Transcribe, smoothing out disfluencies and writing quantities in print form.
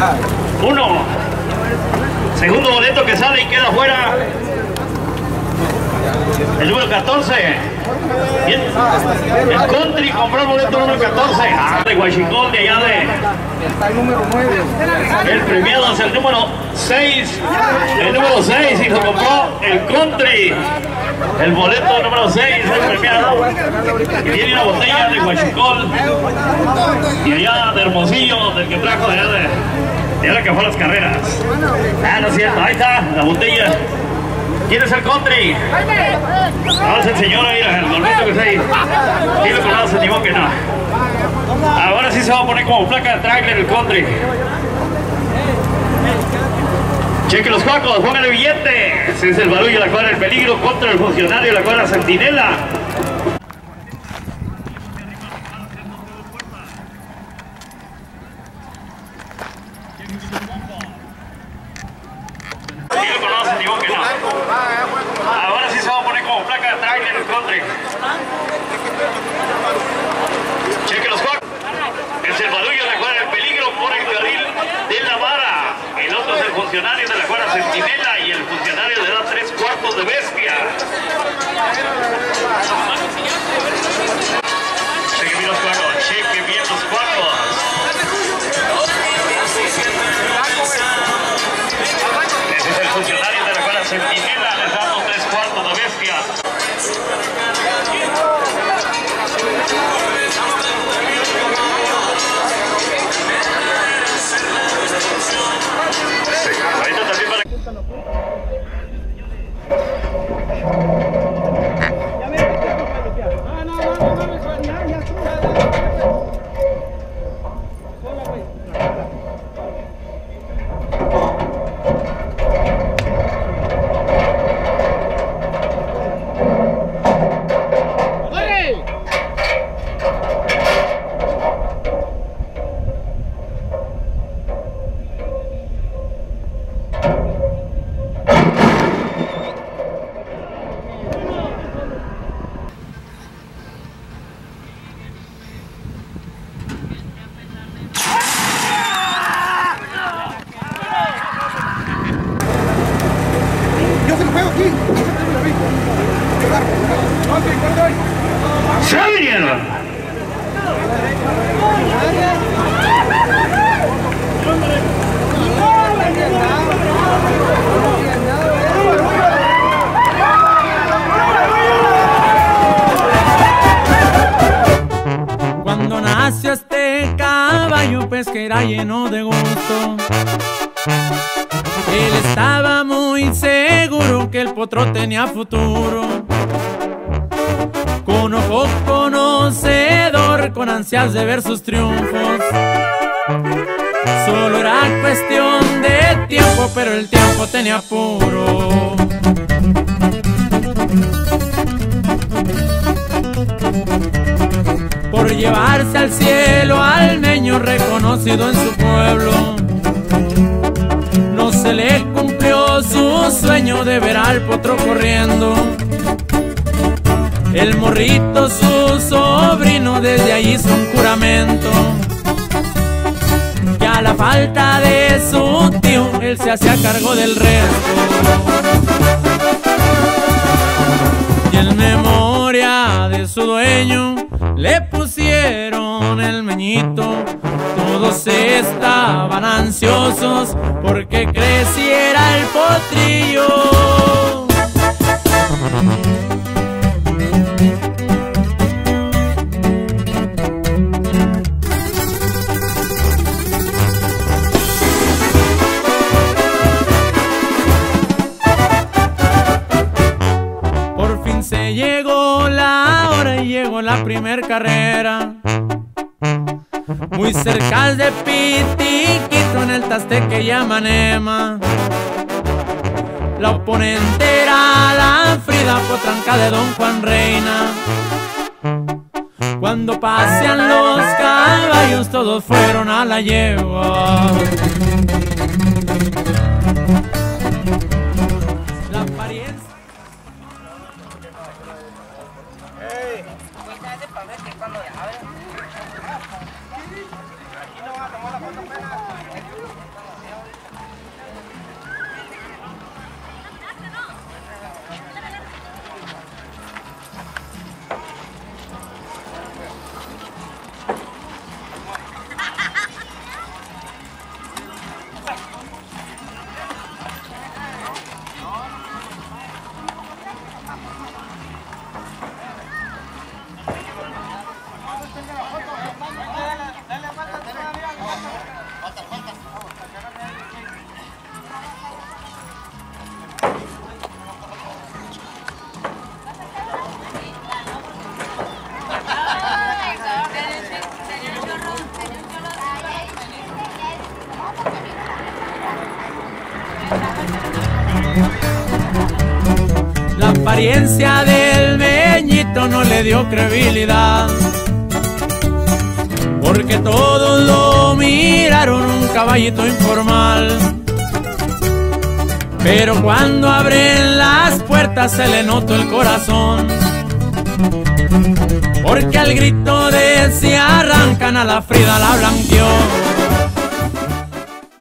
1. Segundo boleto que sale y queda fuera. El número 14. Bien. El Country compró el boleto número 14. De Huachicol, de allá de. El premiado es el número 6. El número 6 y lo compró el Country. El boleto número 6 es el premiado. Y tiene una botella de Huachicol. Y allá de Hermosillo, del que trajo de allá de allá que fue a las carreras. No es cierto, ahí está la botella. ¿Quién es el Country? No, es el señor ahí, el gordito que está ahí. Sí lo conoce, ni modo que no. Ahora sí se va a poner como placa de trailer el Country. Cheque los cuacos, póngale billetes. Es el barullo, la cuadra del peligro contra el funcionario, la cuadra centinela. Sí lo conoce, ni modo que no. Ahora sí se va a poner como placa de trailer el Country. Cheque los cuacos. Es el barullo, la cuadra del peligro por el carril de la vara. El otro es el funcionario de la cuadra centinela y el funcionario le da 3/4 de bestia. Cheque bien los cuacos, cheque bien los cuacos. Ese es el funcionario de la cuadra centinela, les damos 3/4 de bestia. Ahorita también para... ¡Se vinieron! Cuando nació este caballo, pues que era lleno de gusto. Él estaba muy seguro que el potro tenía futuro. Con ojo conocedor, con ansias de ver sus triunfos. Solo era cuestión de tiempo, pero el tiempo tenía apuro. Por llevarse al cielo al niño reconocido en su pueblo. No se le cumplió su sueño de ver al potro corriendo. El morrito, su sobrino, desde allí hizo un juramento que a la falta de su tío, él se hacía cargo del resto. Y en memoria de su dueño le pusieron el meñito. Todos estaban ansiosos porque creciera el potrillo. Por fin se llegó la hora y llegó la primer carrera. Muy cerca de Pitiquito, en el Tasteque y Amanema. La oponente era la Frida Potranca de Don Juan Reina. Cuando pasean los caballos, todos fueron a la yegua. La apariencia... Aquí no va a tomar la foto, pena. La apariencia del Meñito no le dio credibilidad, porque todos lo miraron un caballito informal. Pero cuando abren las puertas se le notó el corazón, porque al grito de se arrancan a la Frida la blanqueó.